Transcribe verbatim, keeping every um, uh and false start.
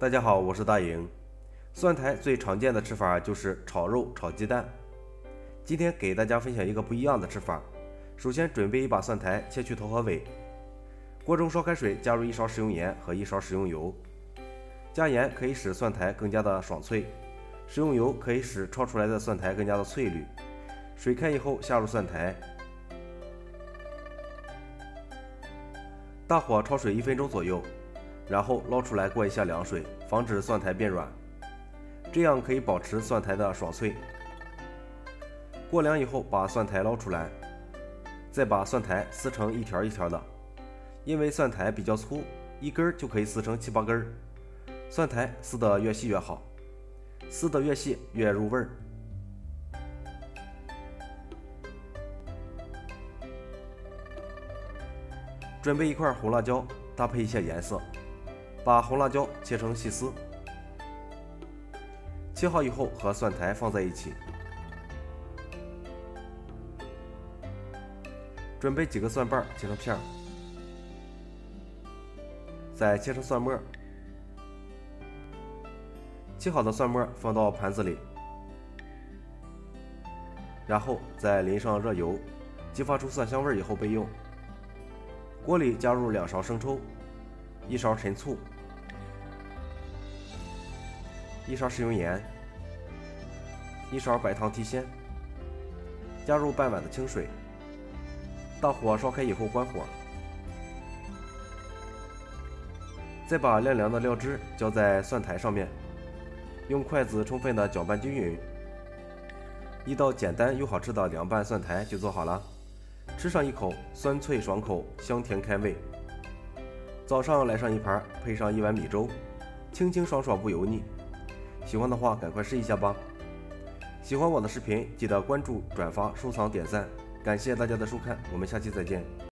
大家好，我是大营。蒜苔最常见的吃法就是炒肉、炒鸡蛋。今天给大家分享一个不一样的吃法。首先准备一把蒜苔，切去头和尾。锅中烧开水，加入一勺食用盐和一勺食用油。加盐可以使蒜苔更加的爽脆，食用油可以使焯出来的蒜苔更加的翠绿。水开以后下入蒜苔，大火焯水一分钟左右，然后捞出来过一下凉水，防止蒜苔变软，这样可以保持蒜苔的爽脆。过凉以后把蒜苔捞出来，再把蒜苔撕成一条一条的，因为蒜苔比较粗，一根就可以撕成七八根。蒜苔撕得越细越好，撕得越细越入味儿。准备一块红辣椒，搭配一下颜色，把红辣椒切成细丝。切好以后和蒜苔放在一起。准备几个蒜瓣切成片儿，再切成蒜末。切好的蒜末放到盘子里，然后再淋上热油，激发出蒜香味以后备用。锅里加入两勺生抽，一勺陈醋，一勺食用盐，一勺白糖提鲜，加入半碗的清水，大火烧开以后关火，再把晾凉的料汁浇在蒜苔上面，用筷子充分的搅拌均匀，一道简单又好吃的凉拌蒜苔就做好了。吃上一口，酸脆爽口，香甜开胃。早上来上一盘，配上一碗米粥，清清爽爽不油腻。喜欢的话赶快试一下吧。喜欢我的视频，记得关注、转发、收藏、点赞。感谢大家的收看，我们下期再见。